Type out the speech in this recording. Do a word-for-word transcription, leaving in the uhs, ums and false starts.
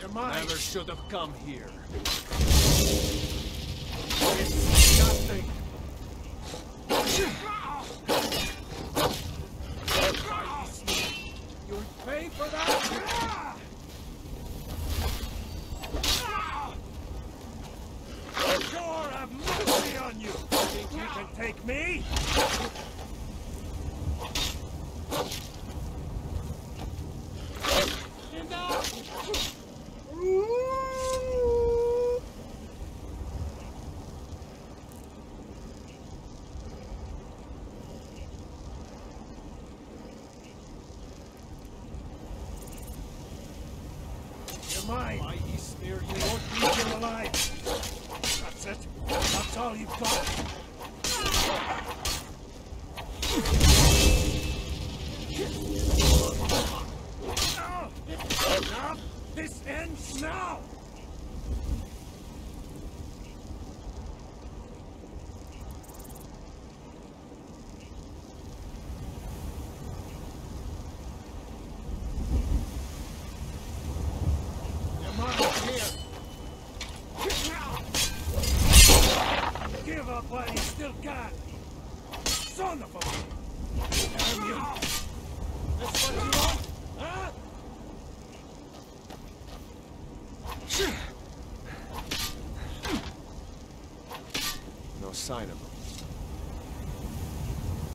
You're mine. Never should have come here. It's nothing. You'll pay for that. Sure, have mercy on you. Think you can take me? You're mine. My Eastmere, you You won't leave him alive. That's it. That's all you've got. Enough! This ends now! Your mom's here. Give up while you still can. Son of a... Damn you. That's what you want? Huh? No sign of him.